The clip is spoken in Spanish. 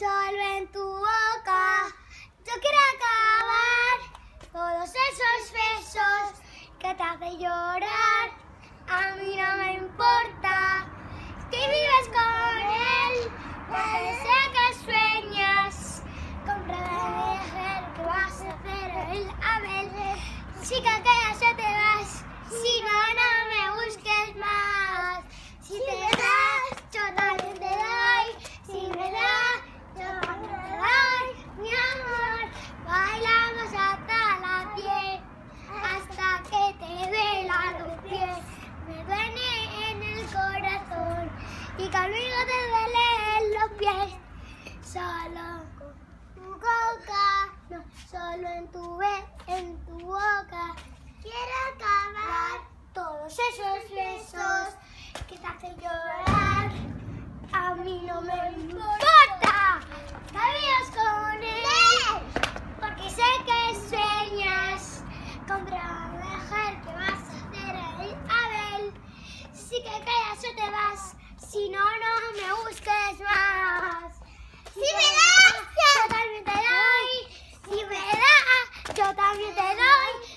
solo en tu boca. Yo quiero acabar todos esos besos que te hacen llorar. A mí no me importa que vivas con él, porque sé que sueñas con prometer que vas a hacer el Abel. Chica, que ya te vas, si no, no me busques más. Si te das, yo también te doy. Si me das, yo también te doy. Mi amor, bailamos hasta las 10, hasta que te duela tu piel. Me duele en el corazón y conmigo te duelen los pies. Solo con tu boca, no solo en tu boca. Quiero acabar todos esos besos que te hacen llorar. A mí no me importa que vivas con él, porque sé que sueñas con prometer que vas a hacer el Abel. Si que callas o te vas, si no, no me busques más. Si me das, yo también te doy. Si me das, yo también te doy.